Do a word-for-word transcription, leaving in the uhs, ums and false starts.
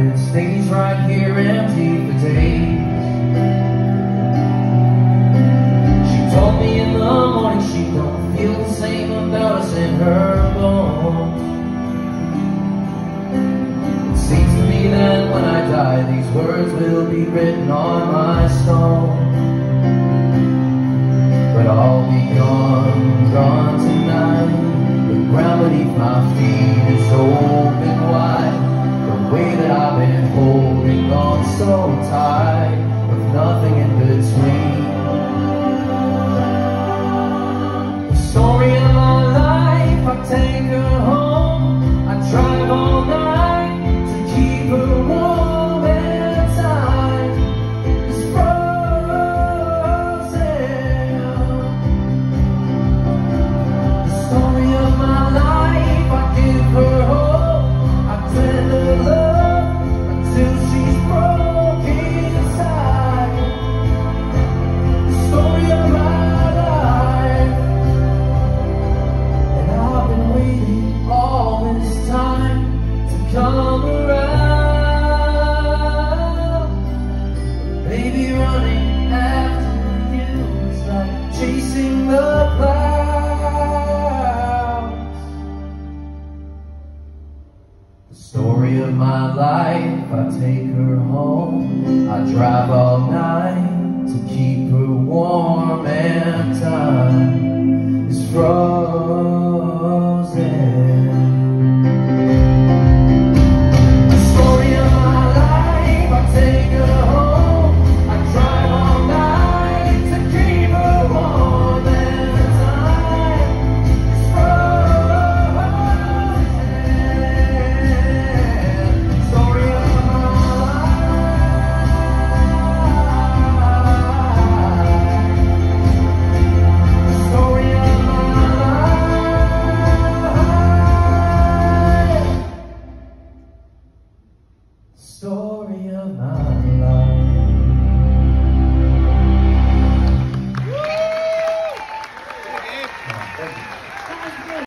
It stays right here empty for days. She told me in the morning she don't feel the same about us in her bones. It seems to me that when I die, these words will be written on my stone. But I'll be gone, gone tonight. The ground beneath my feet is open wide. The way that I've been holding on so tight, with nothing in between. The story of my life, I take her home. I drive all night to keep her warm, and time is frozen. The story of my life, I give her hope. I tender love until she's broken inside. The story of my life, and I've been waiting all this time to come around. Baby, running after you is like chasing the clouds. The story of my life, I take her home. I drive all night to keep her warm, and time is frozen. The story of my life, I take her home. I drive all night to keep her warm, and time is frozen. Story of my life. Story of my life. Story of my life.